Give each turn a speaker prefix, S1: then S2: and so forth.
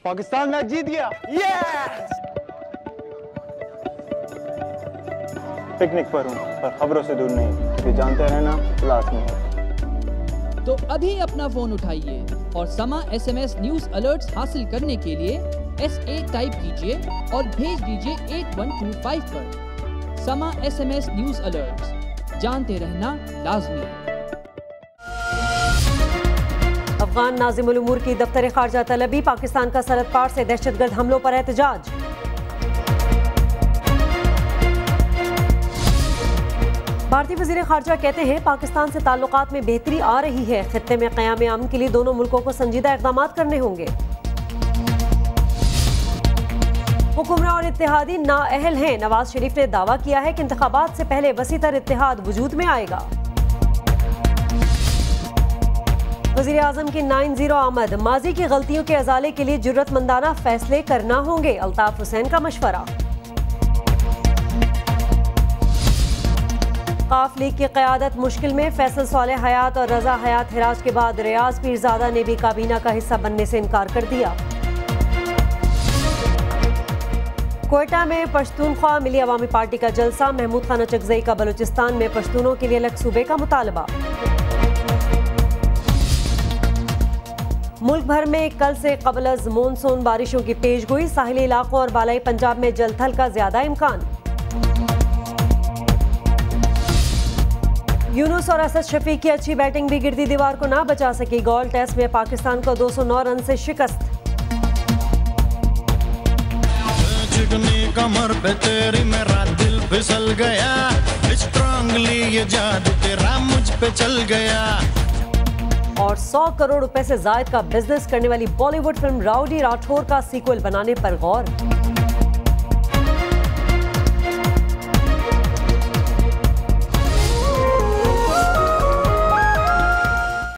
S1: Pakistan match जीत गया। Yes! Picnic पर हूँ, पर खबरों से दूर नहीं। ये जानते रहना लाजमी है।
S2: तो अभी अपना फोन उठाइए और समा SMS न्यूज अलर्ट्स हासिल करने के लिए SA टाइप कीजिए और भेज दीजिए 8125 पर। समा SMS न्यूज अलर्ट्स, जानते रहना लाजमी है।
S3: अफगान नाज़िमुल उमूर की दफ्तर खारजा तलबी, पाकिस्तान का सरहद पार से दहशतगर्द हमलों पर एहतजाज। भारतीय वज़ीर खारजा कहते हैं पाकिस्तान से ताल्लुकात में बेहतरी आ रही है। खित्ते में क़याम अमन के लिए दोनों मुल्कों को संजीदा इक़दाम करने होंगे। हुक्मरान और इत्तेहादी नाअहल हैं। नवाज शरीफ ने दावा किया है कि इंतखाबात से पहले वसीतर इत्तेहाद वजूद में आएगा। वज़ीर आज़म की 9-0 आमद, माजी की गलतियों के अजाले के लिए जुर्रतमंदाना फैसले करना होंगे। अल्ताफ हुसैन का मशवरा। काफ लीग की क़यादत मुश्किल में, फैसल सालेह हयात और रजा हयात हिराज के बाद रियाज पीरजादा ने भी काबीना का हिस्सा बनने से इनकार कर दिया। कोयटा में पश्तूनख्वा मिली अवामी पार्टी का जलसा, महमूद खान अचकजई का बलूचिस्तान में पश्तूनों के लिए अलग सूबे का मुतालबा। मुल्क भर में कल से कबल अज मानसून बारिशों की पेशगोई, साहिली इलाकों और बालाई पंजाब में जलथल का ज्यादा इम्कान। यूनुस और असद शफीक की अच्छी बैटिंग भी गिरती दीवार को ना बचा सकी। गॉल टेस्ट में पाकिस्तान को 209 रन से शिकस्त।
S4: कमर पे तेरी मेरा दिल फिसल गया, स्ट्रांगली ये जादू तेरा मुझ पे चल गया।
S3: और 100 करोड़ रुपए से जायद का बिजनेस करने वाली बॉलीवुड फिल्म राउडी राठौर का सीक्वल बनाने पर गौर।